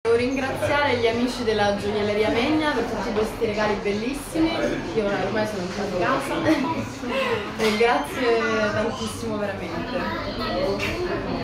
Devo ringraziare gli amici della gioielleria Megna per tutti questi regali bellissimi. Io ormai sono in casa e grazie tantissimo veramente.